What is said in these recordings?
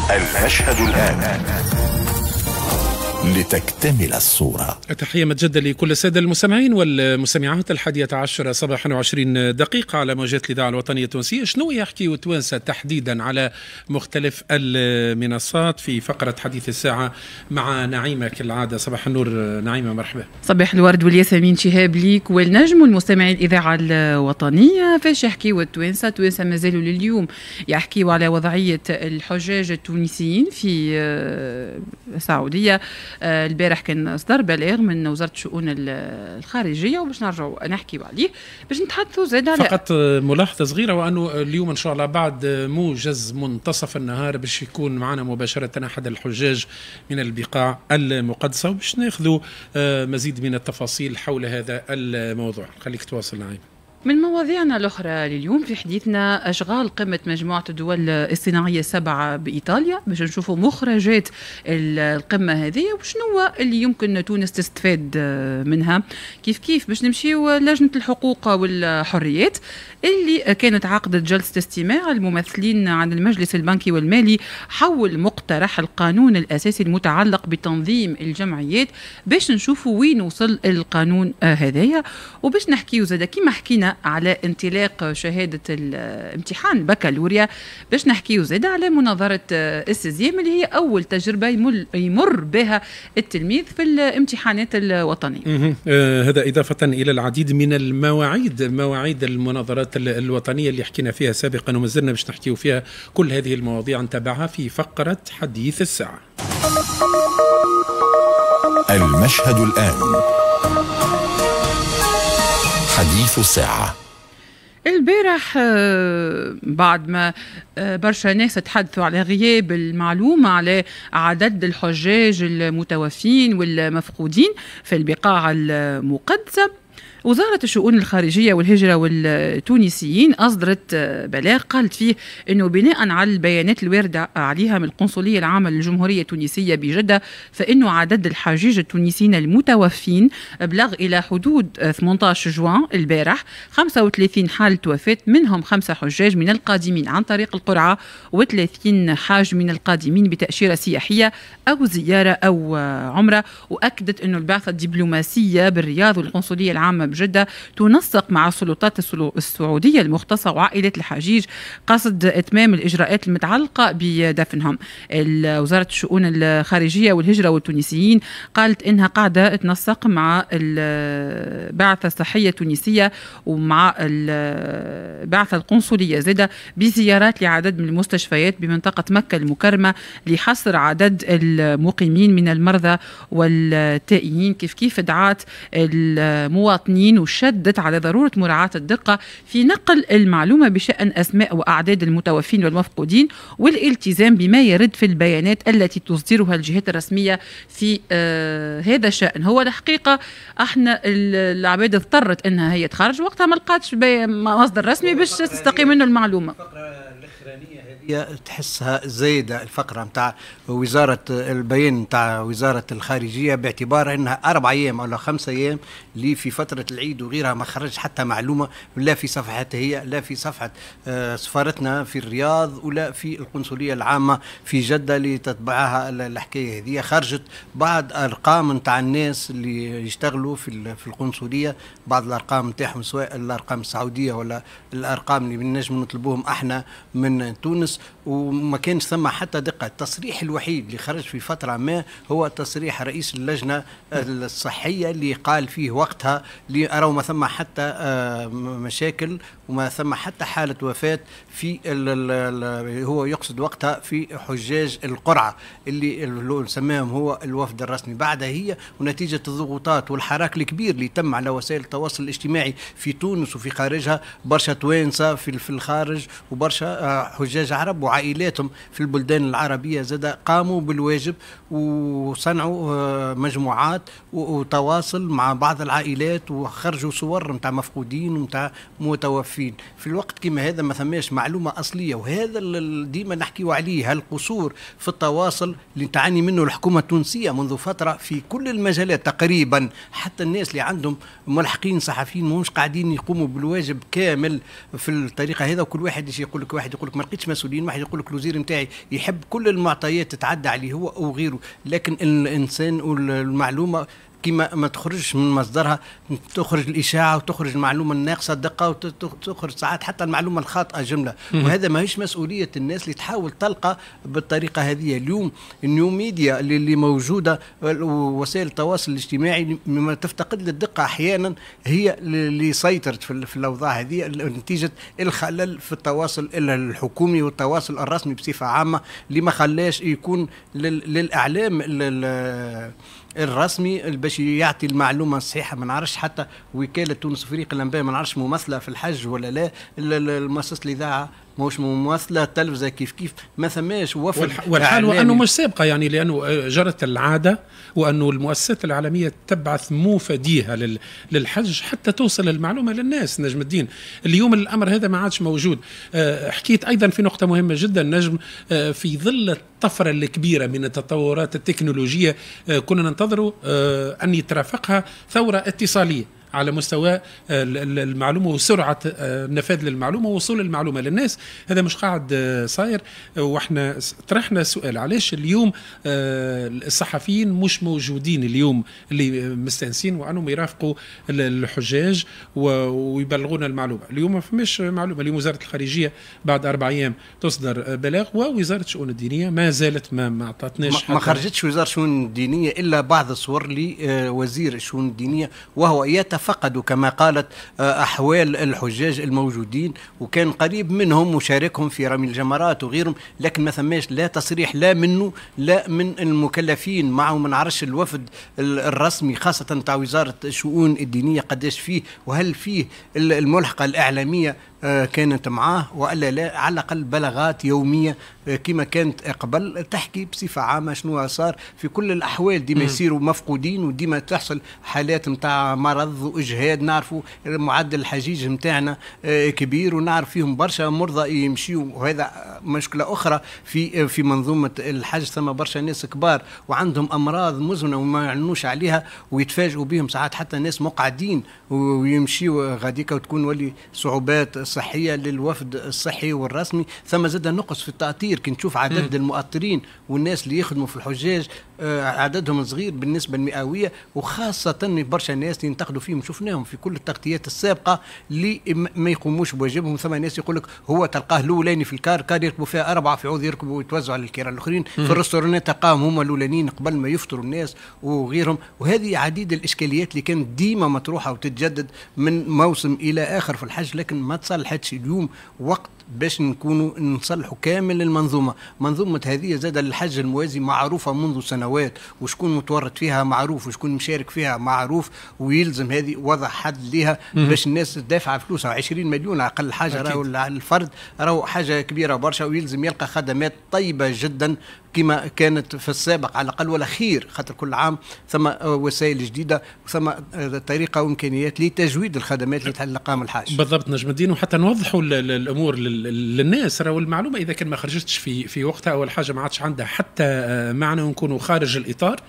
المشهد الآن لتكتمل الصورة. تحية متجدة لكل السادة المستمعين والمستمعات. 11 صباحا و20 دقيقة على موجات الإذاعة الوطنية التونسية. شنو يحكي توانسة تحديدا على مختلف المنصات في فقرة حديث الساعة مع نعيمة كالعادة. صباح النور نعيمة، مرحبا. صباح الورد والياسمين، شهاب ليك والنجم والمستمعين الإذاعة الوطنية. فاش يحكيوا التوانسة مازالوا لليوم يحكيوا على وضعية الحجاج التونسيين في السعودية. البارح كان اصدر بلاغ من وزاره الشؤون الخارجيه وباش نرجعوا نحكيوا عليه باش نتحدثوا زاد على فقط ملاحظه صغيره، وانه اليوم ان شاء الله بعد موجز منتصف النهار باش يكون معنا مباشره احد الحجاج من البقاع المقدسه وباش ناخذوا مزيد من التفاصيل حول هذا الموضوع. خليك تواصل نعيم. من مواضيعنا الأخرى لليوم في حديثنا أشغال قمة مجموعة الدول الصناعية 7 بإيطاليا، باش نشوفوا مخرجات القمة هذه وشنو اللي يمكن تونس تستفاد منها. كيف باش نمشيو لجنة الحقوق والحريات اللي كانت عقدت جلسة استماع الممثلين عن المجلس البنكي والمالي حول مقترح القانون الأساسي المتعلق بتنظيم الجمعيات، باش نشوفوا وين وصل القانون هذايا وباش نحكيو زادا كيما حكينا على انطلاق شهادة الامتحان البكالوريا، باش نحكيو زادا على مناظرة السيزيام اللي هي أول تجربة يمر بها التلميذ في الامتحانات الوطنية. هذا إضافة إلى العديد من مواعيد المناظرات الوطنية اللي حكينا فيها سابقا وما زلنا باش نحكيو فيها. كل هذه المواضيع نتابعها في فقرة حديث الساعة. المشهد الآن حديث الساعة. البارح بعد ما برشا ناس تحدثوا على غياب المعلومة على عدد الحجاج المتوفين والمفقودين في البقاع المقدسة، وزارة الشؤون الخارجية والهجرة والتونسيين أصدرت بلاغ قالت فيه أنه بناء على البيانات الواردة عليها من القنصلية العامة للجمهورية التونسية بجدة، فإنه عدد الحجاج التونسيين المتوفين بلغ إلى حدود 18 جوان البارح 35 حالة وفاة، منهم 5 حجاج من القادمين عن طريق القرعة و30 حاج من القادمين بتأشيرة سياحية أو زيارة أو عمرة. وأكدت أنه البعثة الدبلوماسية بالرياض والقنصلية العامة بجدة تنسق مع السلطات السعودية المختصة وعائلات الحجيج قصد إتمام الإجراءات المتعلقة بدفنهم. وزارة الشؤون الخارجية والهجرة والتونسيين قالت إنها قاعدة تنسق مع البعثة الصحية التونسية ومع البعثة القنصلية زادة بزيارات لعدد من المستشفيات بمنطقة مكة المكرمة لحصر عدد المقيمين من المرضى والتائهين. كيف دعات المواطنين وشدت على ضرورة مراعاة الدقة في نقل المعلومة بشأن أسماء وأعداد المتوفين والمفقودين والالتزام بما يرد في البيانات التي تصدرها الجهات الرسمية في هذا الشأن. هو الحقيقة احنا العباد اضطرت انها هي تخرج وقتها ما لقاتش مصدر رسمي باش تستقي منه المعلومة. تحسها زايدة الفقرة متاع وزارة البيان متاع وزارة الخارجية باعتبار انها 4 أيام ولا 5 أيام اللي في فترة العيد وغيرها ما خرج حتى معلومة لا في صفحتها هي لا في صفحة سفارتنا في الرياض ولا في القنصلية العامة في جدة اللي تتبعها الحكاية هذه. خرجت بعض أرقام متاع الناس اللي يشتغلوا في القنصلية، بعض الأرقام متاعهم سواء الأرقام السعودية ولا الأرقام اللي بنجم نطلبوهم احنا من تونس، وما كانش ثم حتى دقة. التصريح الوحيد اللي خرج في فترة ما هو تصريح رئيس اللجنة الصحية اللي قال فيه وقتها اللي أروا ما ثم حتى مشاكل وما ثم حتى حالة وفاة في هو يقصد وقتها في حجاج القرعة اللي سماهم هو الوفد الرسمي. بعدها هي ونتيجة الضغوطات والحراك الكبير اللي تم على وسائل التواصل الاجتماعي في تونس وفي خارجها، برشا توانسة في الخارج وبرشا حجاج عرب وعائلاتهم في البلدان العربية زاد قاموا بالواجب وصنعوا مجموعات وتواصل مع بعض العائلات وخرجوا صور متاع مفقودين ومتاع متوفين. في الوقت كما هذا ما ثماش معلومة أصلية، وهذا ديما نحكيو عليه هالقصور في التواصل اللي تعاني منه الحكومة التونسية منذ فترة في كل المجالات تقريبا. حتى الناس اللي عندهم ملحقين صحفيين مش قاعدين يقوموا بالواجب كامل في الطريقة هذا، وكل واحد يقول لك ما لقيتش مسؤولية المسؤولين، واحد يقول لك الوزير نتاعي يحب كل المعطيات تتعدى عليه هو او غيره، لكن الانسان والمعلومه كما ما تخرجش من مصدرها، تخرج الإشاعة وتخرج المعلومة الناقصة دقة وتخرج ساعات حتى المعلومة الخاطئة جملة. وهذا ما هيش مسؤولية الناس اللي تحاول تلقى بالطريقة هذه. اليوم النيو ميديا اللي موجودة ووسائل التواصل الاجتماعي مما تفتقد للدقة أحيانا هي اللي سيطرت في الأوضاع هذه نتيجة الخلل في التواصل الحكومي والتواصل الرسمي بصفة عامة، اللي ما خلاش يكون للإعلام الرسمي باش يعطي المعلومه الصحيحه. ما نعرفش حتى وكاله تونس فريق الانباء ما نعرفش ممثله في الحج ولا لا، المؤسسه الاذاعه ماهوش ممثله، التلفزه كيف ما ثماش وفد. والحال وانه مش سابقه يعني، لانه جرت العاده وانه المؤسسات العالميه تبعث موفديها للحج حتى توصل المعلومه للناس. نجم الدين اليوم الامر هذا ما عادش موجود. حكيت ايضا في نقطه مهمه جدا نجم، في ظل الطفره الكبيره من التطورات التكنولوجيه كنا ننتظر ان يترافقها ثوره اتصاليه على مستوى المعلومة وسرعة نفاذ للمعلومة ووصول المعلومة للناس. هذا مش قاعد صاير. واحنا طرحنا السؤال علاش اليوم الصحفيين مش موجودين اليوم اللي مستانسين وأنهم يرافقوا الحجاج ويبلغونا المعلومة. اليوم ما فماش معلومة. اليوم وزارة الخارجية بعد 4 أيام تصدر بلاغ، ووزارة الشؤون الدينية ما زالت ما اعطتناش، ما خرجتش وزارة الشؤون الدينية إلا بعض الصور لوزير الشؤون الدينية، وهو فقدوا كما قالت أحوال الحجاج الموجودين، وكان قريب منهم وشاركهم في رمي الجمرات وغيرهم، لكن ما ثماش لا تصريح لا منه لا من المكلفين معه. ما نعرفش الوفد الرسمي خاصة تاع وزارة الشؤون الدينية قداش فيه، وهل فيه الملحقة الإعلامية كانت معاه وإلا لا. على الأقل بلاغات يومية كما كانت قبل تحكي بصفة عامة شنو صار في كل الأحوال. ديما يصيروا مفقودين وديما تحصل حالات متاع مرض وإجهاد. نعرفوا معدل الحجيج متاعنا كبير، ونعرف فيهم برشا مرضى يمشيوا، وهذا مشكلة أخرى في منظومة الحج. ثم برشا ناس كبار وعندهم أمراض مزمنة وما يعنوش عليها ويتفاجئوا بهم ساعات حتى ناس مقعدين ويمشيوا غاديكا، وتكون ولي صعوبات صحية للوفد الصحي والرسمي. ثم زاد نقص في التأطير. كي نشوف عدد المؤطرين والناس اللي يخدموا في الحجاج عددهم صغير بالنسبة المئوية، وخاصة برشا ناس ينتقدوا فيهم. شفناهم في كل التغطيات السابقة اللي ما يقوموش بواجبهم. ثم ناس يقول لك هو تلقاه الأولاني في كار يركبوا فيها 4 في عوض يركبوا ويتوزعوا على الكرة الآخرين. في الرستورانات تلقاهم هم الأولانيين قبل ما يفطروا الناس وغيرهم. وهذه عديد الإشكاليات اللي كانت ديما مطروحة وتتجدد من موسم إلى آخر في الحج، لكن ما تصلحتش. اليوم وقت باش نكونوا نصلحوا كامل المنظومة. منظومة هذه زاد الحج الموازي معروفة منذ سنوات، وشكون متورط فيها معروف، وشكون مشارك فيها معروف، ويلزم هذه وضع حد لها باش الناس تدافع فلوسها. 20 مليون أقل حاجة راهو الفرد راهو حاجة كبيرة برشا، ويلزم يلقى خدمات طيبة جدا كما كانت في السابق على الأقل ولا خير، خاطر كل عام ثم وسائل جديدة وثم طريقة وإمكانيات لتجويد الخدمات اللي تلقاها الحاج. بالضبط نجم الدين. وحتى نوضحوا الأمور للناس. راهو المعلومة إذا كان ما خرجتش في وقتها أول حاجة ما عادش عندها حتى معنى ونكونوا خارج الإطار.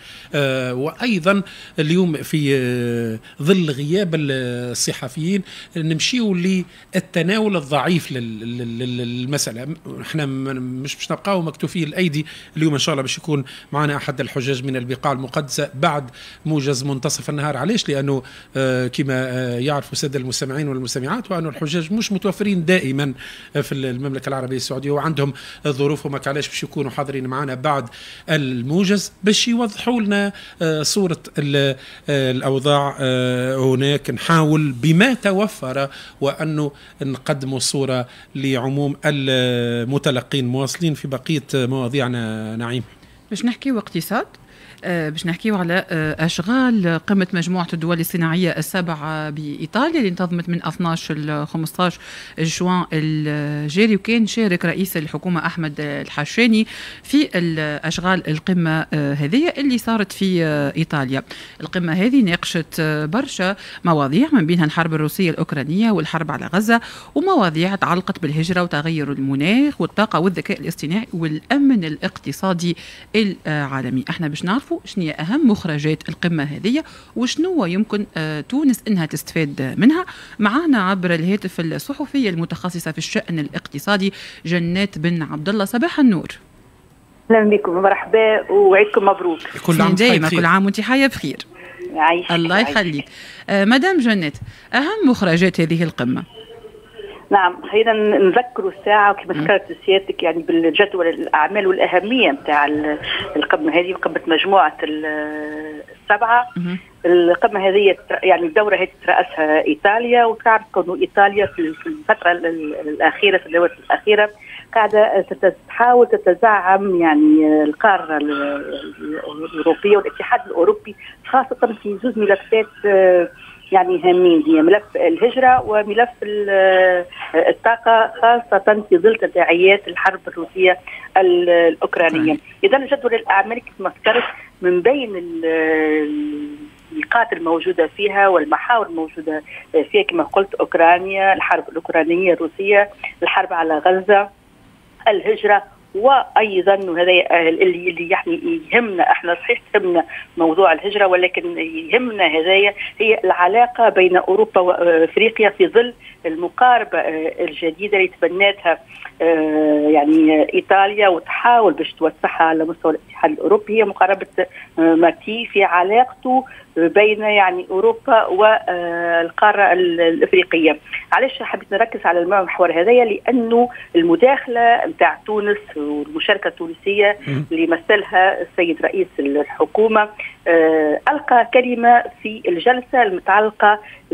وأيضا اليوم في ظل غياب الصحفيين نمشيوا للتناول الضعيف للمسألة. احنا مش باش نبقاو مكتوفي الأيدي. اليوم إن شاء الله باش يكون معنا أحد الحجاج من البقاع المقدسة بعد موجز منتصف النهار. علاش؟ لأنه كما يعرفوا السادة المستمعين والمستمعات وأنه الحجاج مش متوفرين دائما في المملكة العربية السعودية وعندهم ظروفهم. علاش باش يكونوا حاضرين معنا بعد الموجز باش يوضحوا لنا صورة الأوضاع هناك. نحاول بما توفر وأنه نقدموا صورة لعموم المتلقين مواصلين في بقية مواضيعنا. نعيم باش نحكيو اقتصاد، باش نحكيو على أشغال قمة مجموعة الدول الصناعية السابعة بإيطاليا اللي انتظمت من 12 ل 15 جوان الجاري، وكان شارك رئيس الحكومة أحمد الحشاني في أشغال القمة هذه اللي صارت في إيطاليا. القمة هذه ناقشت برشا مواضيع من بينها الحرب الروسية الأوكرانية والحرب على غزة، ومواضيع تعلقت بالهجرة وتغير المناخ والطاقة والذكاء الاصطناعي والأمن الاقتصادي العالمي. احنا باش نعرفوا شنو هي أهم مخرجات القمة هذه وشنو يمكن تونس إنها تستفاد منها. معنا عبر الهاتف الصحفية المتخصصة في الشأن الاقتصادي جنات بن عبد الله. صباح النور. اهلا بكم، مرحبا وعيدكم مبروك. كل عام دائما كل عام وانت حية بخير. الله يخليك. مدام جنات، أهم مخرجات هذه القمة؟ نعم، خلينا نذكروا الساعة كما ذكرت سيادتك يعني بالجدول الأعمال والأهمية نتاع القمة هذه، قمة مجموعة السبعة. القمة هذه يعني الدورة هذه ترأسها إيطاليا، وتعرف أنه إيطاليا في الفترة الأخيرة في الدورة الأخيرة قاعدة تحاول تتزعم يعني القارة الأوروبية والاتحاد الأوروبي، خاصة في زوج ملفات يعني هامين، هي ملف الهجرة وملف الطاقة، خاصة في ظل تداعيات الحرب الروسية الأوكرانية. إذا جدول الأعمال كما ذكرت من بين النقاط الموجودة فيها والمحاور الموجودة فيها كما قلت أوكرانيا، الحرب الأوكرانية الروسية، الحرب على غزة، الهجرة، وايضا هذا اللي يعني يهمنا احنا، صحيح يهمنا موضوع الهجره، ولكن يهمنا هذايا هي العلاقه بين اوروبا وافريقيا في ظل المقاربه الجديده اللي تبنتها يعني ايطاليا وتحاول باش توسعها على مستوى الاتحاد الاوروبي، هي مقاربه ماتي في علاقته بين يعني اوروبا والقاره الافريقيه. علاش حبيت نركز على المحور هذايا؟ لانه المداخله نتاع تونس والمشاركه التونسيه اللي مثلها السيد رئيس الحكومه القى كلمه في الجلسه المتعلقه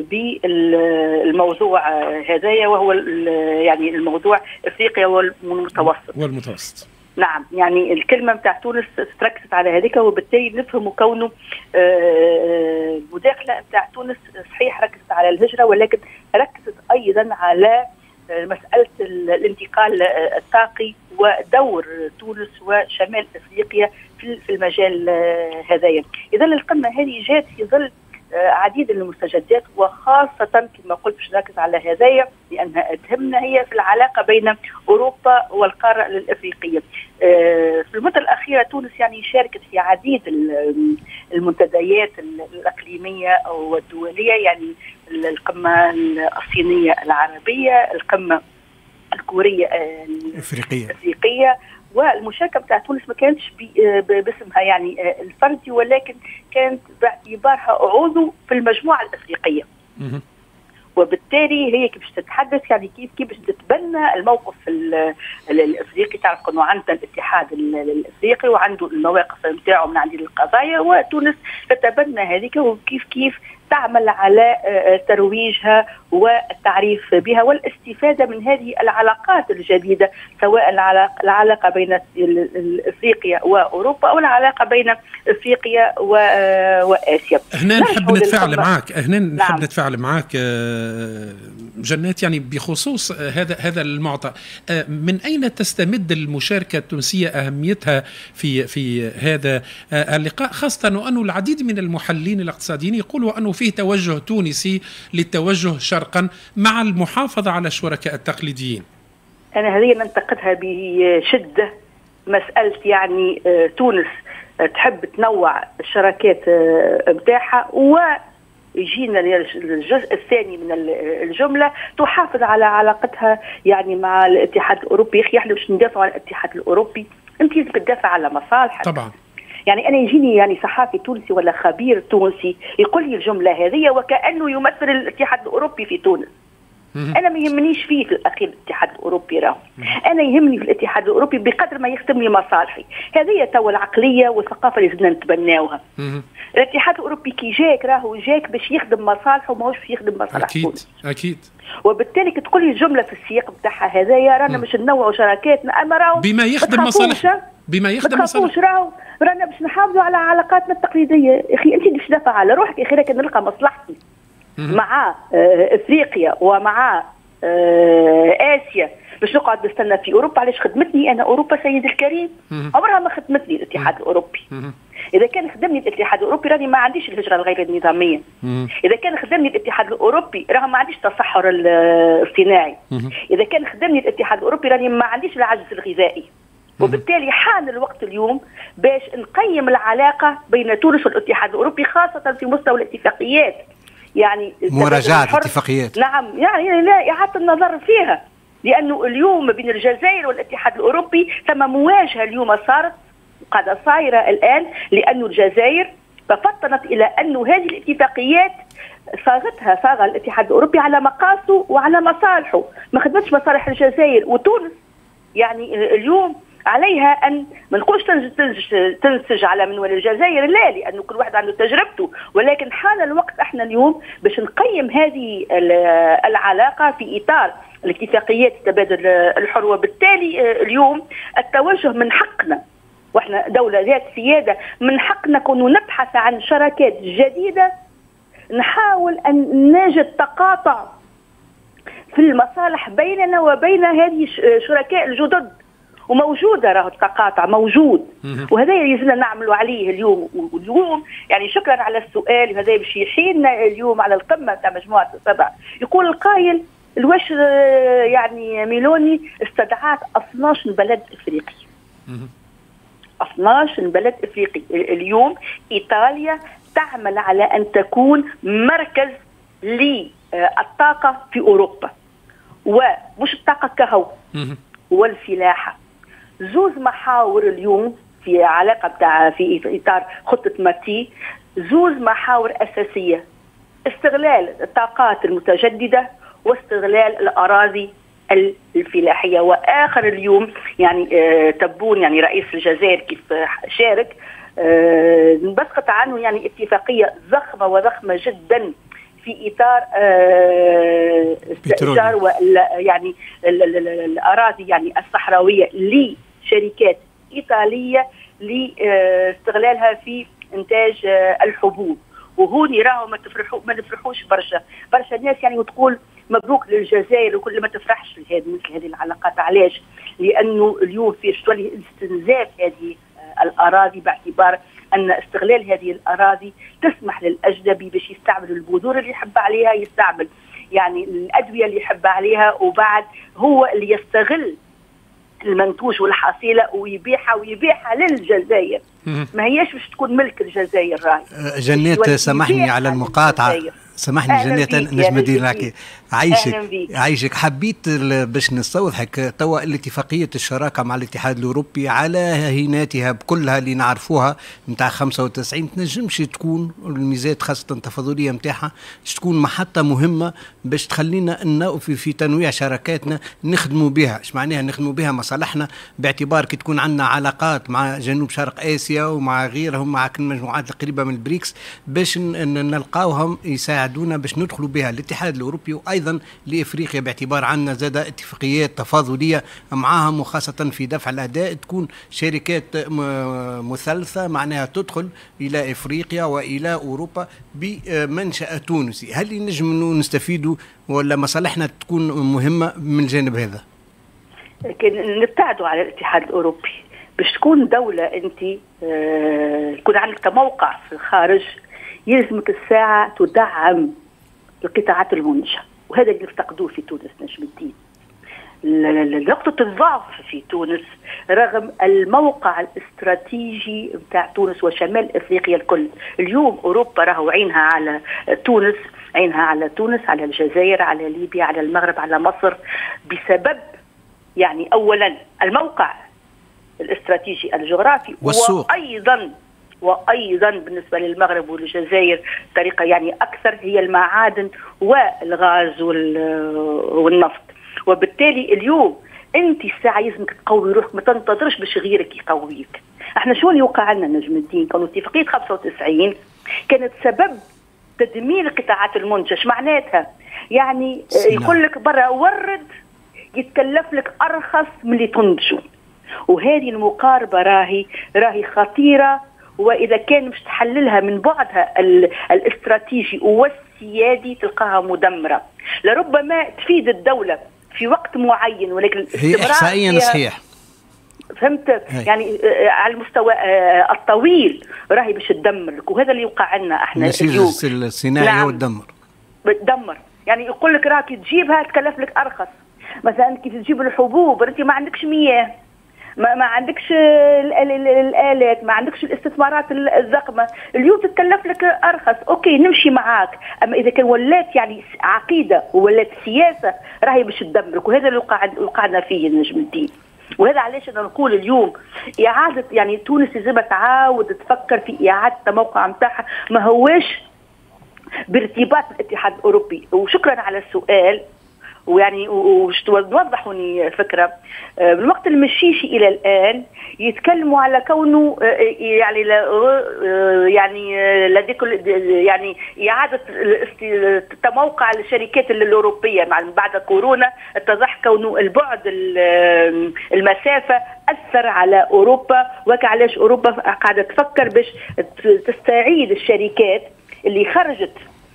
بالموضوع هذايا، وهو يعني الموضوع افريقيا والمتوسط. نعم، يعني الكلمة متاع تونس تركزت على هذيك، وبالتالي نفهم كونه المداخلة متاع تونس صحيح ركزت على الهجرة، ولكن ركزت أيضا على مسألة الانتقال الطاقي ودور تونس وشمال أفريقيا في المجال هذايا. إذا القمة هذه جات في ظل عديد المستجدات، وخاصة كما قلت باش نركز على هذايا لأنها تهمنا، هي في العلاقة بين أوروبا والقارة الأفريقية. في المدة الأخيرة تونس يعني شاركت في عديد المنتديات الإقليمية والدولية، يعني القمة الصينية العربية، القمة الكورية الأفريقية، والمشاركة بتاع تونس ما كانتش باسمها يعني الفردي، ولكن كانت باعتبارها عضو في المجموعة الأفريقية. وبالتالي هي كيف تتحدث يعني كيف تتبنى الموقف الافريقي. تعرف انه عندنا الاتحاد الافريقي وعنده المواقف نتاعو من عديد القضايا، وتونس تتبنى هذيك وكيف تعمل على ترويجها والتعريف بها والاستفادة من هذه العلاقات الجديدة، سواء العلاقة بين افريقيا واوروبا او العلاقة بين افريقيا واسيا. هنا نحب نتفاعل معك جنات، يعني بخصوص هذا المعطى، من اين تستمد المشاركة التونسية اهميتها في هذا اللقاء، خاصة وانه العديد من المحللين الاقتصاديين يقولوا انه فيه توجه تونسي للتوجه شرقا مع المحافظة على الشركاء التقليديين؟ أنا هذه ننتقدها بشدة، مسألة يعني تونس تحب تنوع الشراكات متاعها، ويجينا الجزء الثاني من الجملة تحافظ على علاقتها يعني مع الاتحاد الأوروبي. يا أخي احنا باش ندافعوا على الاتحاد الأوروبي، أنت لازم تدافع على مصالحك. طبعا. يعني أنا يجيني يعني صحافي تونسي ولا خبير تونسي يقول لي الجملة هذه وكأنه يمثل الاتحاد الأوروبي في تونس. أنا ما يهمنيش فيه في الأخير الاتحاد الأوروبي، راهو أنا يهمني في الاتحاد الأوروبي بقدر ما يخدم لي مصالحي. هذه توا العقلية والثقافة اللي بدنا نتبناوها. الاتحاد الأوروبي كي جاك راهو جاك باش يخدم مصالحه وماهوش باش يخدم مصالح تونس. أكيد. وبالتالي كتقول لي الجملة في السياق بتاعها هذايا رانا باش ننوعوا شراكاتنا، أما راهو بما يخدم مصالح رانا باش نحافظوا على علاقاتنا التقليدية. يا أخي أنت باش تدافع على روحك، يا أخي راك نلقى مصلحتي مع افريقيا ومع اسيا باش نقعد نستنى في اوروبا. علاش خدمتني انا اوروبا سيدي الكريم؟ عمرها ما خدمتني الاتحاد الاوروبي. اذا كان خدمني الاتحاد الاوروبي راني ما عنديش الهجره الغير النظاميه. اذا كان خدمني الاتحاد الاوروبي راه ما عنديش التصحر الصناعي. اذا كان خدمني الاتحاد الاوروبي راني ما عنديش العجز الغذائي. وبالتالي حان الوقت اليوم باش نقيم العلاقة بين تونس والاتحاد الأوروبي، خاصة في مستوى الاتفاقيات، يعني مراجعة الاتفاقيات. نعم، يعني لا إعادة النظر فيها، لأنه اليوم بين الجزائر والاتحاد الأوروبي ثم مواجهة اليوم صارت قاعدة صايرة الآن، لأن الجزائر تفطنت إلى أن هذه الاتفاقيات صاغ الاتحاد الأوروبي على مقاسه وعلى مصالحه، ما خدمتش مصالح الجزائر وتونس. يعني اليوم عليها أن ما نقولش تنسج على منوال الجزائر، لا، لأنه كل واحد عنده تجربته، ولكن حان الوقت احنا اليوم باش نقيم هذه العلاقة في إطار الاتفاقيات التبادل الحر. وبالتالي اليوم التوجه من حقنا، واحنا دولة ذات سيادة، من حقنا كون نبحث عن شراكات جديدة، نحاول أن نجد تقاطع في المصالح بيننا وبين هذه الشركاء الجدد، وموجودة راه التقاطع موجود، وهذا يلزمنا نعملوا عليه اليوم. يعني شكرا على السؤال، وهذا باش يحيلنا اليوم على القمة تاع مجموعة السبع. يقول القائل الواش يعني ميلوني استدعت 12 بلد افريقي، 12 بلد افريقي. اليوم ايطاليا تعمل على ان تكون مركز للطاقة في اوروبا، ومش الطاقة كهو والفلاحة. زوز محاور اليوم في علاقة في إطار خطة ماتي، زوز محاور أساسية: استغلال الطاقات المتجددة واستغلال الأراضي الفلاحية. وآخر اليوم يعني تبون يعني رئيس الجزائر كيف شارك نبسط عنه يعني اتفاقية ضخمة جدا في إطار استئجار يعني الأراضي يعني الصحراوية لشركات إيطالية لاستغلالها في إنتاج الحبوب. وهوني راهو ما نفرحوش برشا ناس يعني وتقول مبروك للجزائر وكل ما تفرحش مثل هذه العلاقات. علاش؟ لأنه اليوم في شوية استنزاف هذه الأراضي، باعتبار أن استغلال هذه الأراضي تسمح للأجنبي باش يستعمل البذور اللي يحب عليها، يستعمل يعني الأدوية اللي يحب عليها، وبعد هو اللي يستغل المنتوج والحصيلة ويبيعها للجزائر. ما هياش باش تكون ملك الجزائر. راهي جنات سامحني على المقاطعة، سامحني جنات نجم ندير معك. عايشك حبيت باش نستوضحك توا الاتفاقية الشراكة مع الاتحاد الأوروبي على هيناتها بكلها اللي نعرفوها نتاع 95 تنجمش تكون الميزات خاصة التفاضلية نتاعها تكون محطة مهمة باش تخلينا أن في تنويع شراكاتنا نخدموا بها. ايش معناها نخدموا بها؟ مصالحنا، باعتبار كي تكون عندنا علاقات مع جنوب شرق آسيا ومع غيرهم، مع المجموعات القريبة من البريكس، باش نلقاوهم يساعدونا باش ندخلوا بها الاتحاد الأوروبي وأيضا لإفريقيا، باعتبار عندنا زاد اتفاقيات تفاضلية معاهم، وخاصة في دفع الأداء تكون شركات مثلثة معناها تدخل إلى إفريقيا وإلى أوروبا بمنشأ تونسي. هل نجم نستفيدوا ولا مصالحنا تكون مهمة من الجانب هذا؟ لكن نبتعدوا على الاتحاد الأوروبي باش تكون دولة أنت يكون عندك موقع في الخارج، يلزمك الساعة تدعم القطاعات المنتجة، وهذا اللي افتقدوه في تونس نجم الدين. نقطة الضعف في تونس رغم الموقع الاستراتيجي بتاع تونس وشمال افريقيا الكل. اليوم اوروبا راهو عينها على تونس، على الجزائر، على ليبيا، على المغرب، على مصر، بسبب يعني اولا الموقع الاستراتيجي الجغرافي والسوق. وايضا بالنسبه للمغرب والجزائر طريقه يعني اكثر هي المعادن والغاز والنفط. وبالتالي اليوم انت الساعه لازمك تقوي روحك، ما تنتظرش باش غيرك يقويك. احنا شو اللي وقع لنا نجم الدين؟ كانوا اتفاقيه 95 كانت سبب تدمير القطاعات المنتجه. معناتها يعني يقول لك برا ورد يتكلف لك ارخص من اللي تنتجه، وهذه المقاربه راهي خطيره. واذا كان مش تحللها من بعدها الاستراتيجي والسيادي تلقاها مدمره. لربما تفيد الدوله في وقت معين، ولكن هي احصائيا صحيح، فهمت؟ يعني على المستوى الطويل راهي باش تدمر لك، وهذا اللي يوقع عندنا احنا اليوم. الصناعي نعم. بتدمر يعني يقول لك راكي تجيبها تكلف لك ارخص. مثلا كيف تجيب الحبوب انت ما عندكش مياه، ما عندكش الآلات، ما عندكش الاستثمارات الضخمة. اليوم تتكلف لك أرخص، أوكي نمشي معاك. أما إذا كان ولات يعني عقيدة وولات سياسة راهي باش تدمرك، وهذا اللي وقعنا فيه نجم الدين. وهذا علاش أنا نقول اليوم إعادة يعني تونس لازم تعاود تفكر في إعادة الموقع متاعها، ما هواش بارتباط بالاتحاد الأوروبي. وشكرا على السؤال. ويعني وضحوني فكرة بالوقت المشيشي إلى الآن يتكلموا على كونه يعني يعني إعادة تموقع الشركات الأوروبية بعد كورونا، اتضح كونه البعد المسافة أثر على أوروبا، وكعلاش أوروبا قاعدة تفكر باش تستعيد الشركات اللي خرجت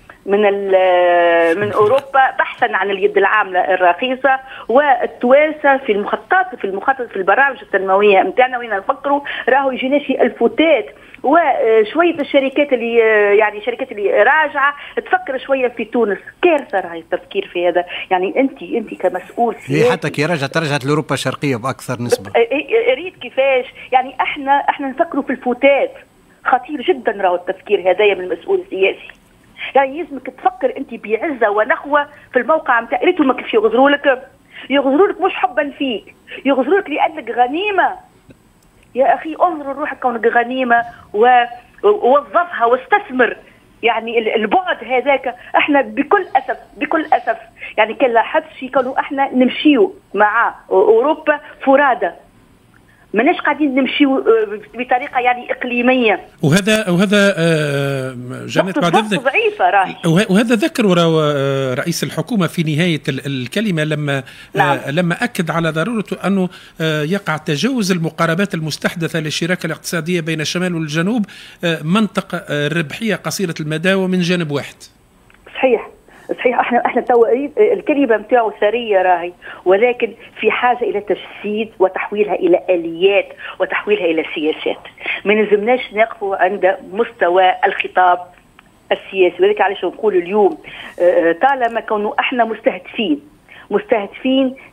من اوروبا بحثا عن اليد العامله الرخيصه، والتوانسه في المخطط في البرامج التنمويه نتاعنا وين نفكروا راهو يجيناش الفتات، وشويه الشركات اللي يعني شركات اللي راجعه تفكر شويه في تونس. كارثه راهي التفكير في هذا. يعني انت كمسؤول سياسي حتى كي رجعت لاوروبا الشرقيه باكثر نسبه. اريد كيفاش يعني احنا نفكروا في الفتات. خطير جدا راهو التفكير هذايا من المسؤول السياسي. يعني يلزمك تفكر انت بعزه ونخوه في الموقع نتاع ريتهم كيف يغزروا لك مش حبا فيك، يغزروا لك لانك غنيمه. يا اخي انظر لروحك كونك غنيمه ووظفها واستثمر. يعني البعد هذاك احنا بكل اسف يعني كان لاحظت كانوا احنا نمشيو مع اوروبا فرادى، ماناش قاعدين نمشيو بطريقه يعني اقليميه. وهذا جنات بعد اذنك ضعيفه راهي. وهذا ذكر رئيس الحكومه في نهايه الكلمه لما اكد على ضروره انه يقع تجاوز المقاربات المستحدثه للشراكه الاقتصاديه بين الشمال والجنوب منطقه ربحيه قصيره المدى ومن جانب واحد. صحيح احنا تو الكلمه نتاعو ثريه راهي، ولكن في حاجه الى تجسيد وتحويلها الى اليات وتحويلها الى سياسات. ما نلزمناش نقفوا عند مستوى الخطاب السياسي. وذلك علاش نقول اليوم طالما كونه احنا مستهدفين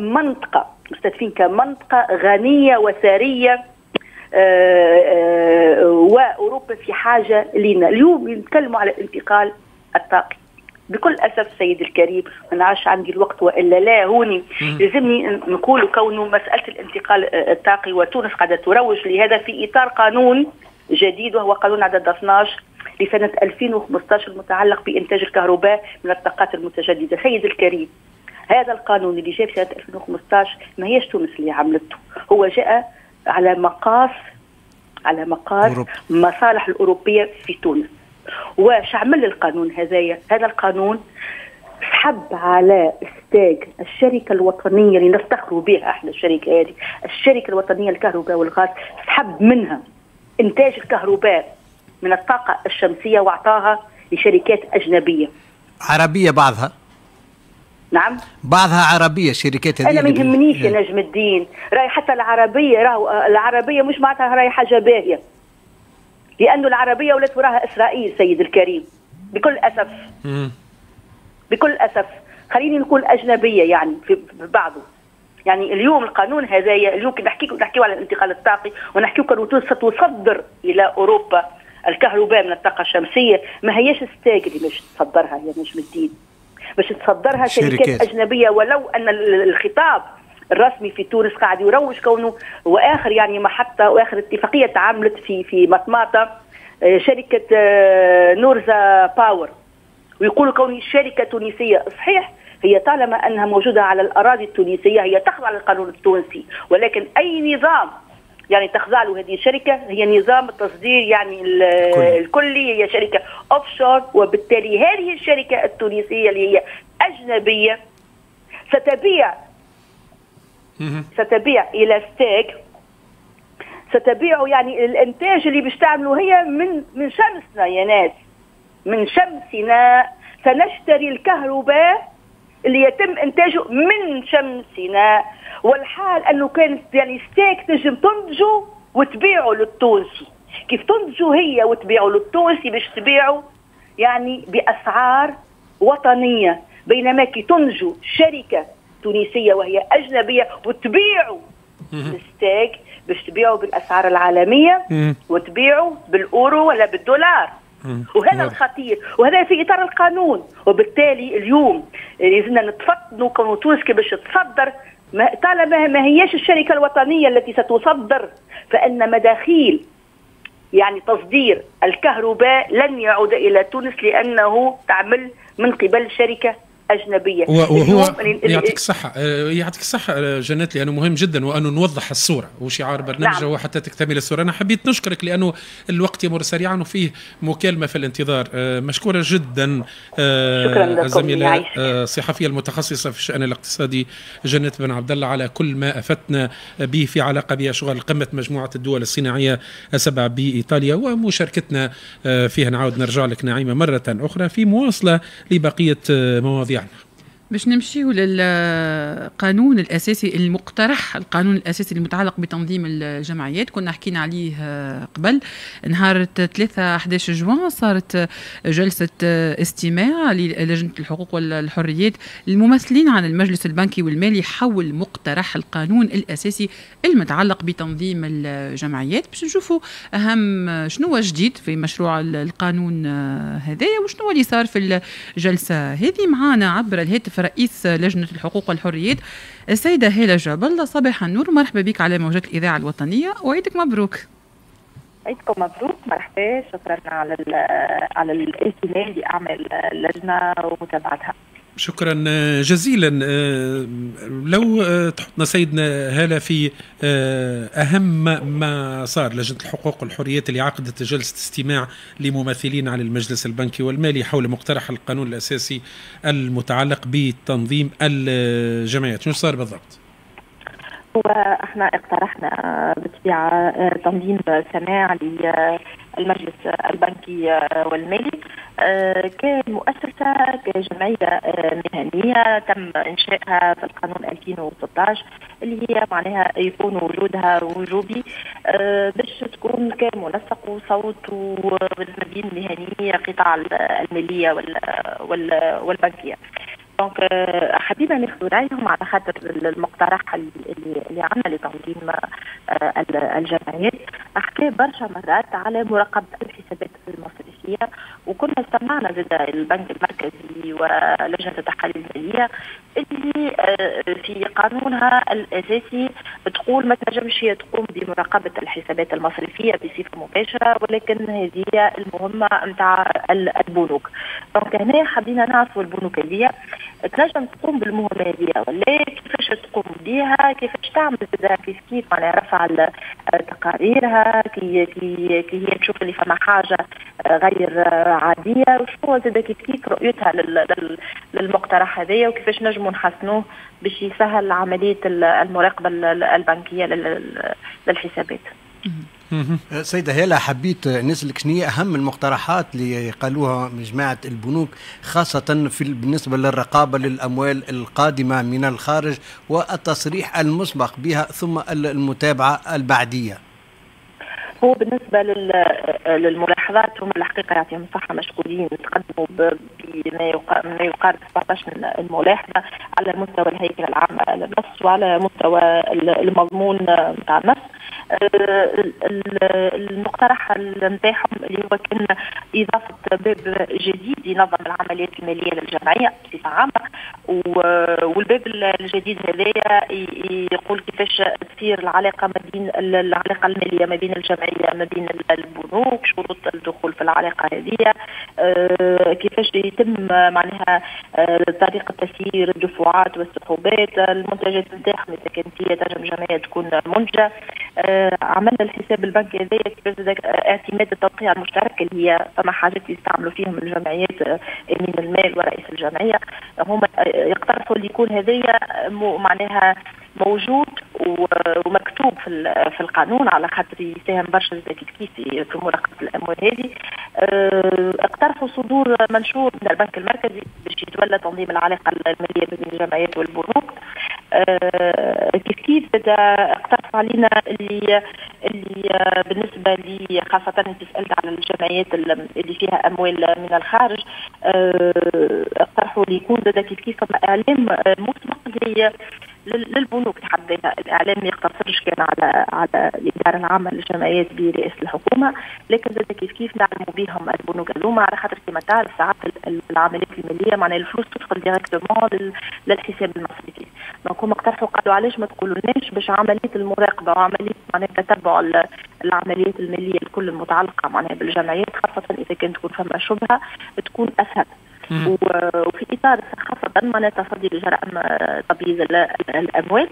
كمنطقه غنيه وثريه، واوروبا في حاجه لنا. اليوم نتكلموا على الانتقال الطاقي. بكل أسف سيد الكريم ما نعرفش عندي الوقت وإلا لا، هوني لازمني نقول كونه مسألة الانتقال الطاقي وتونس قاعدة تروج لهذا في إطار قانون جديد، وهو قانون عدد 12 لسنة 2015 المتعلق بإنتاج الكهرباء من الطاقات المتجددة. سيد الكريم هذا القانون اللي جاء في سنة 2015 ما هيش تونس اللي عملته، هو جاء على مقاس مصالح الأوروبية في تونس. وش عمل القانون هذا القانون سحب على استاج الشركة الوطنية اللي نفتخروا بها احنا، الشركة هذه الشركة الوطنية للكهرباء والغاز، سحب منها انتاج الكهرباء من الطاقة الشمسية واعطاها لشركات أجنبية عربية. نعم بعضها عربية الشركات هذه. أنا ما يهمنيش يا نجم الدين راي حتى العربية مش معناتها راي حاجة باهية، لأنه العربية ولات وراها إسرائيل سيد الكريم بكل أسف. خليني نقول أجنبية يعني في بعضه. يعني اليوم القانون هذايا اليوم نحكيو على الانتقال الطاقي ونحكيو كانوا تونس ستصدر إلى أوروبا الكهرباء من الطاقة الشمسية، ما هياش ستاج اللي باش تصدرها يا نجم الدين، باش تصدرها شركات أجنبية. ولو أن الخطاب الرسمي في تونس قاعد يروج كونه واخر يعني محطه واخر اتفاقيه تعاملت في مطماطه شركه نورزا باور، ويقولوا كوني شركه تونسيه. صحيح هي طالما انها موجوده على الاراضي التونسيه هي تخضع للقانون التونسي، ولكن اي نظام يعني تخضع له هذه الشركه هي نظام التصدير يعني الكلي، هي شركه اوفشور. وبالتالي هذه الشركه التونسيه اللي هي اجنبيه ستبيع إلى ستيك، ستبيع يعني الإنتاج اللي باش تعمله هي من شمسنا يا ناس، من شمسنا سنشتري الكهرباء اللي يتم إنتاجه من شمسنا. والحال أنه كانت يعني ستيك تنجم تنتجه وتبيعه للتونسي. كيف تنتجه هي وتبيعه للتونسي باش تبيعه يعني بأسعار وطنية، بينما كي تنتجه شركة تونسية وهي أجنبية وتبيعوا الستيك باش تبيعوا بالاسعار العالميه وتبيعوا بالاورو ولا بالدولار. وهذا الخطير، وهذا في اطار القانون. وبالتالي اليوم لازمنا نتفطنوا كون تونس باش تصدر، طالما ما هياش الشركه الوطنيه التي ستصدر، فان مداخيل يعني تصدير الكهرباء لن يعود الى تونس لانه تعمل من قبل شركه أجنبية. وهو يعطيك الصحة جنات، لأنه مهم جدا وأنه نوضح الصورة وشعار برنامج هو حتى تكتمل الصورة. أنا حبيت نشكرك لأنه الوقت يمر سريعا وفيه مكالمة في الانتظار. مشكورة جدا الزميلة الصحفية المتخصصة في الشأن الاقتصادي جنات بن عبد الله على كل ما أفتنا به في علاقة بأشغال قمة مجموعة الدول الصناعية السبع بإيطاليا ومشاركتنا فيها. نعود نرجع لك نعيمة مرة أخرى في مواصلة لبقية مواضيع. باش نمشيو للقانون الأساسي المقترح، القانون الأساسي المتعلق بتنظيم الجمعيات. كنا حكينا عليه قبل. نهار 3/11 جوان صارت جلسة استماع للجنة الحقوق والحريات الممثلين عن المجلس البنكي والمالي حول مقترح القانون الأساسي المتعلق بتنظيم الجمعيات، باش نشوفوا أهم شنو جديد في مشروع القانون هذايا وشنو اللي صار في الجلسة هذه. معانا عبر الهاتف رئيس لجنة الحقوق والحريات السيدة هالة جابل. صباح النور، مرحبا بك على موجات الإذاعة الوطنية وعيدك مبروك. عيدكم مبروك، مرحبا، شكرا على الاهتمام بأعمال اللجنة ومتابعتها. شكرا جزيلا. لو تحطنا سيدنا هالة في أهم ما صار لجنة الحقوق والحريات اللي عقدت جلسة استماع لممثلين عن المجلس البنكي والمالي حول مقترح القانون الأساسي المتعلق بتنظيم الجمعيات، شو صار بالضبط؟ هو احنا اقترحنا بالطبيعة تنظيم سماع للمجلس البنكي والمالي كمؤسسة كجمعية مهنية تم إنشائها في القانون 2016 اللي هي معناها يكون وجودها وجوبي باش تكون كمنسق وصوت ما بين مهنية قطاع المالية والبنكية. دونك حبينا ناخذ رايهم على خاطر المقترح اللي عندنا لتنظيم الجمعيات حكى برشا مرات على مراقبة الحسابات المصرفية، وكنا استمعنا زاد البنك المركزي ولجنة التحاليل المالية اللي في قانونها الأساسي تقول ما تنجمش هي تقوم بمراقبة الحسابات المصرفية بصفة مباشرة، ولكن هذه المهمة نتاع البنوك. دونك هنا حبينا نعرفوا البنوك هذه تنجم تقوم بالمهمة هذه ولا كيفاش تقوم بها، كيفاش تعمل كيف معناها رفع تقاريرها كي هي تشوف اللي فما حاجة غير عادية، وشنو زاد كيف رؤيتها للمقترح هذايا وكيفاش نجموا نحسنوه باش يسهل عملية المراقبة البنكية للحسابات. سيدة هلا، حبيت نسألك شنو هي أهم المقترحات اللي قالوها من جماعة البنوك خاصة بالنسبة للرقابة للأموال القادمة من الخارج والتصريح المسبق بها ثم المتابعة البعدية. هو بالنسبة للملاحظات هم الحقيقة يعطيهم الصحة مشكورين، تقدموا بما يقارب 17 الملاحظة على مستوى الهيكل العام للنص وعلى مستوى المضمون نتاع النص. المقترح نتاعهم اللي هو كان إضافة باب جديد ينظم العمليات المالية للجمعية بصفة عامة، والباب الجديد هذايا يقول كيفاش تصير العلاقة ما بين العلاقة المالية ما بين الجمعية ما بين البنوك، شروط الدخول في العلاقة هذه، كيفاش يتم معناها طريقة تسيير الدفعات والسحوبات، المنتجات نتاعهم إذا كانت هي تنجم جمعية تكون منتجة. عملنا الحساب البنكي هذايا كيفاش اعتماد التوقيع المشترك اللي هي فما حاجات يستعملوا فيهم الجمعيات امين المال ورئيس الجمعيه، هم يقترحوا اللي يكون هذايا معناها موجود ومكتوب في القانون على خاطر يساهم برشا كيف في مراقبه الاموال هذه. اقترحوا صدور منشور من البنك المركزي باش يتولى تنظيم العلاقه الماليه بين الجمعيات والبنوك. كيف اقترحوا علينا اللي بالنسبه لي خاصه انت سالت على الجمعيات اللي فيها اموال من الخارج، اقترحوا لي يكون كيف اعلام مسبق للبنوك في حد ذاتها. الاعلام ما يقتصرش كان على الاداره العامه للجمعيات برئاسه الحكومه، لكن زاد كيف نعلموا بهم البنوك هذوما، على خاطر كما تعرف ساعات العمليات الماليه معناها الفلوس تدخل ديريكتومون للحساب المصرفي. دونك هما اقترحوا قالوا علاش ما تقولولناش باش عمليه المراقبه وعمليه معناها تتبع العمليات الماليه الكل المتعلقه معناها بالجمعيات، خاصه اذا كانت تكون فما شبهه تكون اسهل. وفي اطار خاصه معناها تصدي لجرائم تبييض الاموال.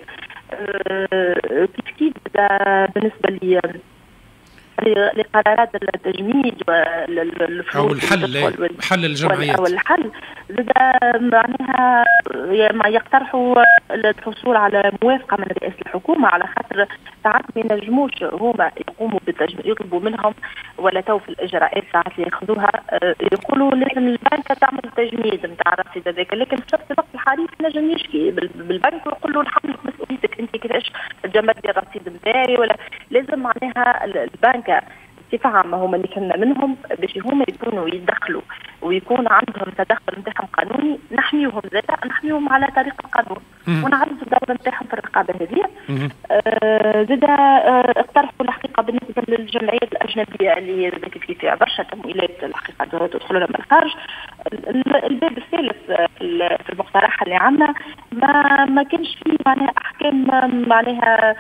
كيف بالنسبه لقرارات التجميد او حل الجمعيات او الحل زاد معناها يقترحوا الحصول على موافقه من رئاسه الحكومه، على خاطر ساعات ما ينجموش هما يقوموا بالتجميد، يطلبوا منهم ولا تو في الاجراءات ساعات اللي ياخذوها يقولوا لازم البنك تعمل تجميد نتاع الرصيد هذاك، لكن في نفس الوقت الحريص نجم يشكي بالبنك ويقول له نحملك مسؤوليتك انت كيفاش تجمد لي الرصيد نتاعي، ولا لازم معناها البنك بصفة عامة هما اللي كنا منهم باش هما يكونوا يدخلوا ويكون عندهم تدخل نتاعهم قانوني، نحميهم على طريق القانون ونعرضوا الدور نتاعهم في الرقابة هذه. زاد اقترحوا الحقيقة بالنسبة للجمعيات الأجنبية اللي كيف فيها برشا تمويلات الحقيقة تدخل لها من الخارج، الباب الثالث في المقترح اللي عندنا ما كانش فيه معناها أحكام معناها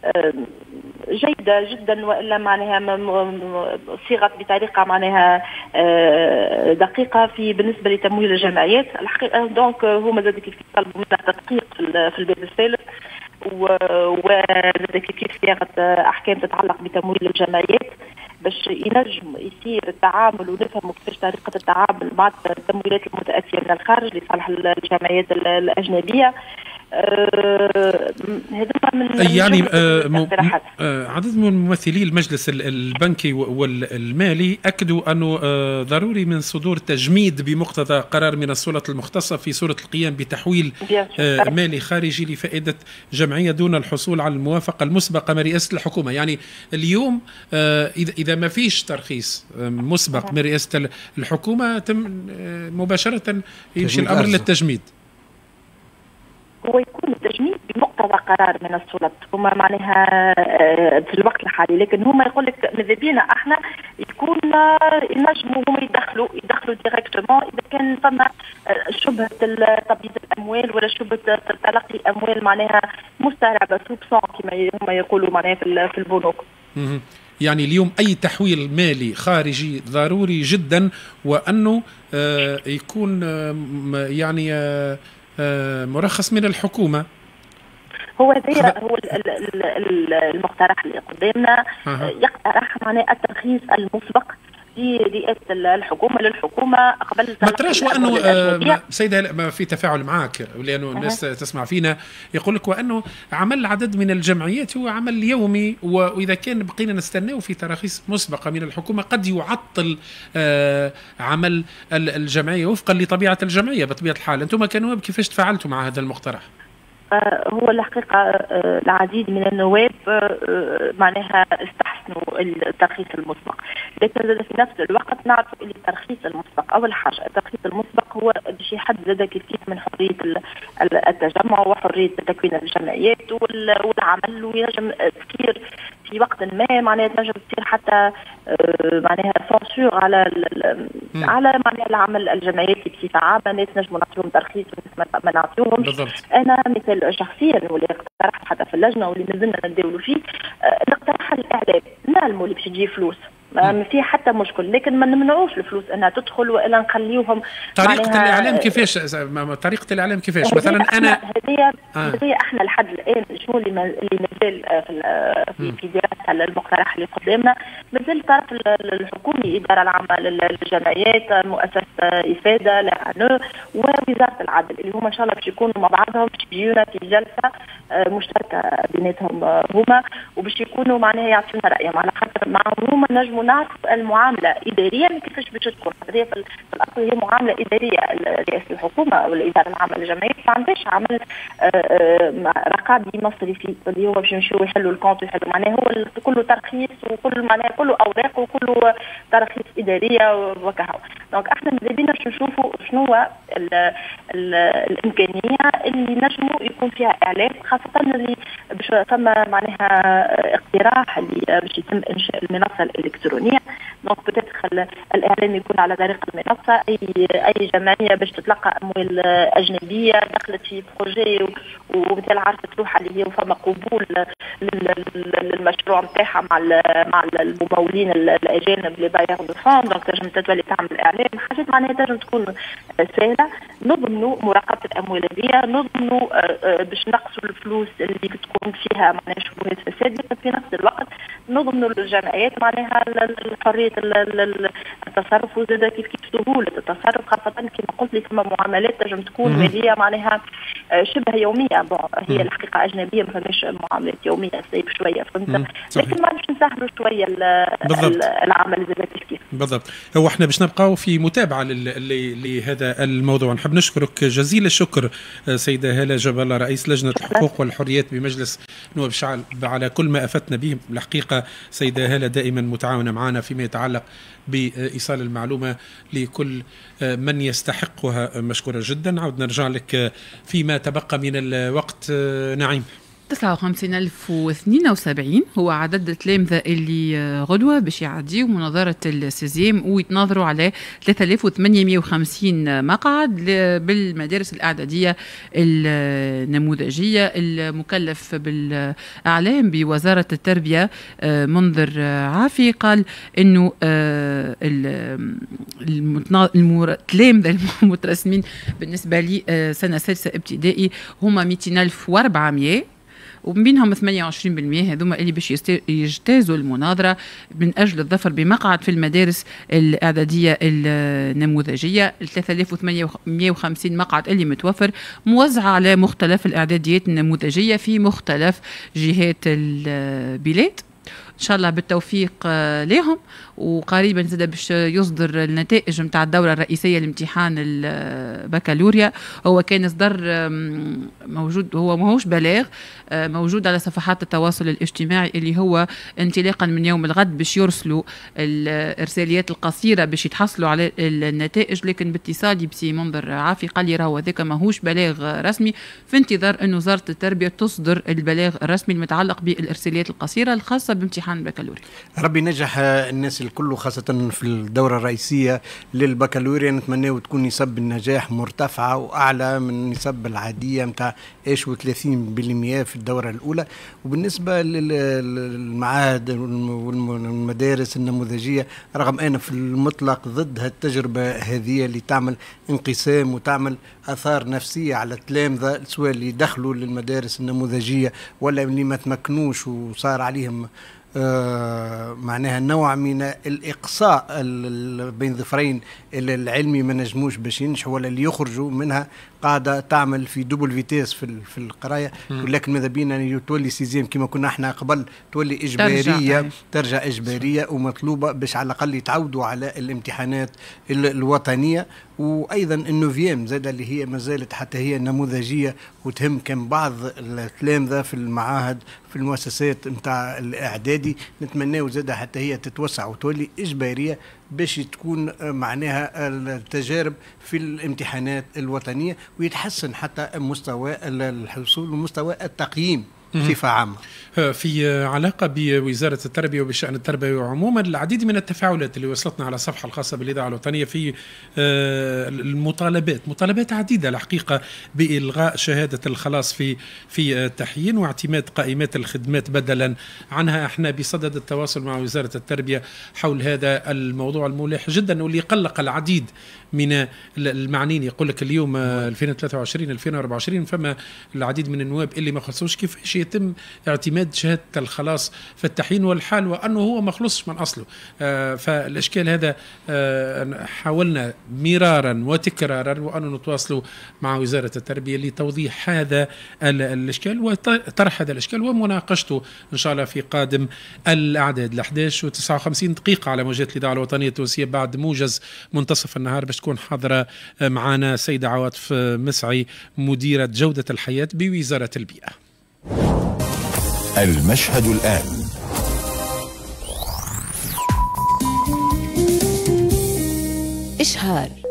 جيدة جدا، وإلا معناها صيغت بطريقة معناها دقيقة في بالنسبة لتمويل الجمعيات الحقيقة. دونك هما زاد كيف طلبوا منها تدقيق في الباب الثالث، وزاد كيف صياغة أحكام تتعلق بتمويل الجمعيات باش ينجم يصير التعامل ونفهموا كيفاش طريقة التعامل مع التمويلات المتأتية من الخارج لصالح الجمعيات الأجنبية. يعني عدد من ممثلي المجلس البنكي والمالي أكدوا أنه ضروري من صدور تجميد بمقتضى قرار من السلطة المختصة في صورة القيام بتحويل مالي خارجي لفائدة جمعية دون الحصول على الموافقة المسبقة من رئاسة الحكومة. يعني اليوم إذا ما فيش ترخيص مسبق من رئاسة الحكومة مباشرة يمشي الأمر للتجميد. هو يكون التجميد بمقتضى قرار من السلطة هما معناها في الوقت الحالي، لكن هما يقول لك ماذا بينا احنا يكون ينجموا هما يدخلوا ديريكتومون اذا كان فما شبهة تبييض الاموال ولا شبهة تلقي اموال معناها مسترعبة سوبسون كما هما يقولوا معناها في البنوك. يعني اليوم أي تحويل مالي خارجي ضروري جدا، وأنه يكون يعني مرخص من الحكومة. هو المقترح اللي قدامنا يقترح معناه الترخيص المسبق لرئاسة الحكومة للحكومة قبل ما تراش وأنه سيدة ما في تفاعل معك، لأنه الناس تسمع فينا يقول لك وأنه عمل عدد من الجمعيات هو عمل يومي، وإذا كان بقينا نستناه في تراخيص مسبقة من الحكومة قد يعطل عمل الجمعية وفقا لطبيعة الجمعية بطبيعة الحال. أنتم كنواب كيفاش تفاعلتوا مع هذا المقترح؟ هو الحقيقة العديد من النواب معناها استحسنوا الترخيص المسبق، لكن في نفس الوقت نعرف أن الترخيص المسبق أول حاجة الترخيص المسبق هو باش يحدد كيف من حرية التجمع وحرية تكوين الجمعيات والعمل، وينجم تصير في وقت ما معناها تنجم تصير حتى معناها سانسور على معناها العمل الجمعياتي بصفة عامة، الناس نجموا نعطيهم ترخيص وناس ما نعطيوهمش. أنا مثال شخصيا واللي اقترحت حتى في اللجنة واللي مازلنا نداولوا فيه نقترح الإعلام نعلموا اللي باش تجي فلوس ما في حتى مشكل، لكن ما نمنعوش الفلوس انها تدخل والا نخليوهم. طريقه الاعلام كيفاش؟ طريقه الاعلام كيفاش؟ مثلا انا هذه احنا لحد الان شنو اللي مازال في دراسه المقترح اللي قدامنا، مازال الطرف الحكومي الاداره العامه للجمعيات مؤسسه افاده لعنو ووزاره العدل اللي هما ان شاء الله باش يكونوا مع بعضهم باش يجيونا في جلسه مشتركه بيناتهم هما وباش يكونوا معناها يعطيونا رايهم، على خاطر معهم هما نجموا نعرف المعامله اداريا كيفاش باش تكون. هذه في الاصل هي معامله اداريه رئاسه الحكومه والاداره العامه للجمعيات ما عندهاش عمل رقابي مصرفي اللي هو باش يمشيو يحلوا الكونت ويحلوا معناها هو كله ترخيص وكل معناها كله اوراق وكله تراخيص اداريه وكهو. دونك احنا ماذا بينا باش نشوفوا شنو هو الامكانيه اللي نجموا يكون فيها اعلام، خاصه اللي باش فما معناها اقتراح اللي باش يتم انشاء المنصه الالكترونيه. دونك بتدخل الاعلام يكون على طريق المنصه، اي جمعيه باش تتلقى اموال اجنبيه دخلت في بروجي ومثل عارفه تروح اللي هي فما قبول للمشروع نتاعها مع الممولين الاجانب اللي بايعوا دو فون. دونك تنجم تتولي تعمل اعلام حاجات معناها تنجم تكون سهله. نضمنوا مراقبه الاموال هذه، نضمنوا باش نقصوا الفلوس اللي بتكون فيها معناها شبهات فساد، لكن في نفس الوقت نضمنوا للجمعيات معناها حريه التصرف وزاد كيف سهوله التصرف، خاصه كما قلت لي ثم معاملات تنجم تكون ماليه معناها شبه يوميه. هي الحقيقه اجنبيه ما فماش معاملات يوميه صعيب شويه فهمت، لكن ما باش نسهلوا شويه العمل زاد كيف بالضبط. هو احنا باش نبقاو في متابعه لهذا الموضوع. نحب نشكرك جزيل الشكر سيده هاله جبالة رئيس لجنه الحقوق والحريات بمجلس نواب الشعب على كل ما افدتنا به. الحقيقه سيده هاله دائما متعاونه معنا فيما يتعلق بإيصال المعلومة لكل من يستحقها. مشكورة جدا. عود نرجع لك فيما تبقى من الوقت. نعيم. 59,072 هو عدد التلامذة اللي غدوة باش يعديوا مناظرة السيزيام ويتناظروا على 3850 مقعد بالمدارس الإعدادية النموذجية. المكلف بالإعلام بوزارة التربية منذر عافي قال إنه التلامذة المترسمين بالنسبة لي سنة سادسة ابتدائي هما 200,400 وبينهم 28% هذوما اللي باش يجتازوا المناظرة من أجل الظفر بمقعد في المدارس الإعدادية النموذجية. 3850 مقعد اللي متوفر موزعة على مختلف الإعداديات النموذجية في مختلف جهات البلاد. إن شاء الله بالتوفيق لهم. وقريبا زاد باش يصدر النتائج متاع الدورة الرئيسية لامتحان البكالوريا. هو كان إصدار موجود، هو ماهوش بلاغ، موجود على صفحات التواصل الاجتماعي اللي هو انطلاقا من يوم الغد باش يرسلوا الإرساليات القصيرة باش يتحصلوا على النتائج. لكن باتصالي بسي منذر عافي قال لي راهو هذاك ماهوش بلاغ رسمي، في انتظار أن وزارة التربية تصدر البلاغ الرسمي المتعلق بالإرساليات القصيرة الخاصة بامتحان البكالوريا. ربي نجح الناس الكل خاصة في الدورة الرئيسية للبكالوريا. نتمنى تكون نسب النجاح مرتفعة وأعلى من نسب العادية متاع 30% في الدورة الأولى. وبالنسبة للمعاهد والمدارس النموذجية، رغم أنا في المطلق ضد هالتجربة هذه اللي تعمل انقسام وتعمل آثار نفسية على التلامذة، سواء اللي دخلوا للمدارس النموذجية ولا اللي ما تمكنوش وصار عليهم معناها نوع من الإقصاء بين ظفرين العلمي ما نجموش باش ينجحوا ولا اللي يخرجوا منها قاعدة تعمل في دوبل فيتيس في القراية. ولكن ماذا بينا تولي سيزيام كما كنا احنا قبل تولي إجبارية، ترجع إجبارية ومطلوبة باش على الأقل يتعودوا على الامتحانات الوطنية. وأيضا النوفيام زاد اللي هي ما زالت حتى هي نموذجية وتهم كم بعض التلامذة في المعاهد في المؤسسات نتاع الإعدادي. نتمنى زاد حتى هي تتوسع وتولي إجبارية باش تكون معناها التجارب في الامتحانات الوطنية ويتحسن حتى مستوى الحصول ومستوى التقييم بصفة عامة. في علاقة بوزارة التربية وبشأن التربية عموما، العديد من التفاعلات اللي وصلتنا على الصفحة الخاصة بالإذاعة الوطنية في مطالبات عديدة الحقيقة بإلغاء شهادة الخلاص في التحيين واعتماد قائمات الخدمات بدلا عنها. احنا بصدد التواصل مع وزارة التربية حول هذا الموضوع الملح جدا واللي قلق العديد من المعنيين. يقول لك اليوم 2023 2024 فما العديد من النواب اللي ما خلصوش كيفاش يتم اعتماد شهادة الخلاص في التحيين والحال وأنه هو ما خلصش من أصله. فالإشكال هذا حاولنا مرارا وتكرارا وأن نتواصل مع وزارة التربية لتوضيح هذا الإشكال وطرح هذا الإشكال ومناقشته إن شاء الله في قادم الأعداد. 11:59 على موجات الإذاعة الوطنية التونسية بعد موجز منتصف النهار باش تكون حاضرة معنا سيدة عواطف مسعي مديرة جودة الحياة بوزارة البيئة. المشهد الآن. اشهد الحار.